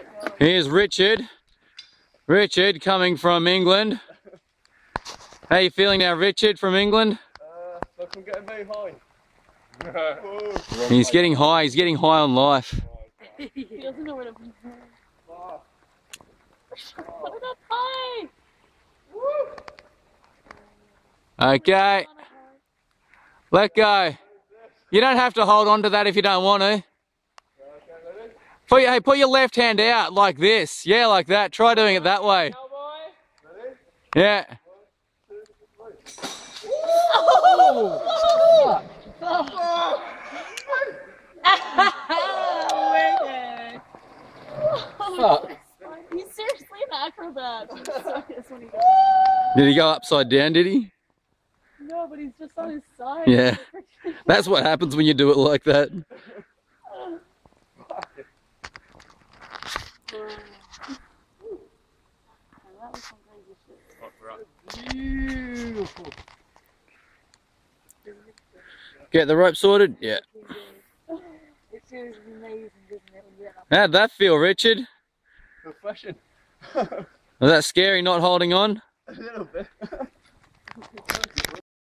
Here's Richard. Richard coming from England. How you feeling now, Richard, from England? Like I'm getting very high. He's getting high. He's getting high on life. He doesn't know where to put it up high. Okay. Let go. You don't have to hold on to that if you don't want to. Put your left hand out like this. Yeah, like that. Try doing it that way. Yeah. Fuck. He's seriously an acrobat. Did he go upside down, did he? No, but he's just on his side. Yeah. That's what happens when you do it like that. Beautiful. Get the rope sorted? Yeah. It feels amazing, doesn't it? How'd that feel, Richard? Refreshing. Was that scary not holding on? A little bit.